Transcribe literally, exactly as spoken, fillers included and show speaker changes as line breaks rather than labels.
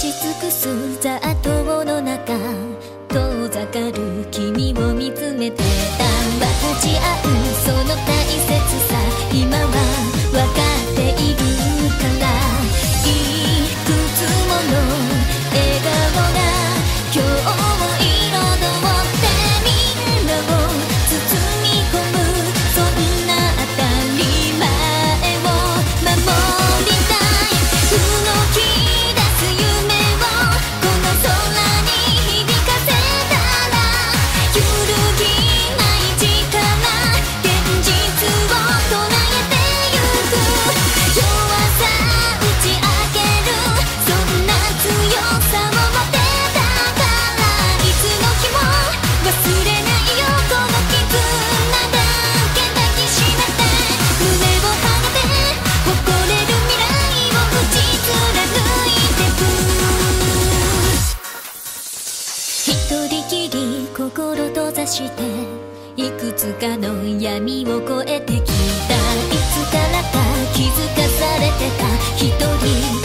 ち尽くす雑踏の中遠ざかる君を見つめてた。分かち合うその大切さ今は分かっているから、いくつもの笑顔が今日を彩ってみんなを包み込む、そんな当たり前を守りたい。動き出す夢をこの空に響かせたら、揺るぎない力現実を捉えてゆく。弱さ打ち明けるそんな強さを持てたから、いつの日も忘れないよこの絆だけ抱きしめて、胸を張って誇れる未来を打ち貫いてく。一人きり心閉ざしていくつかの闇を越えてきた。いつからか気づかされてた一人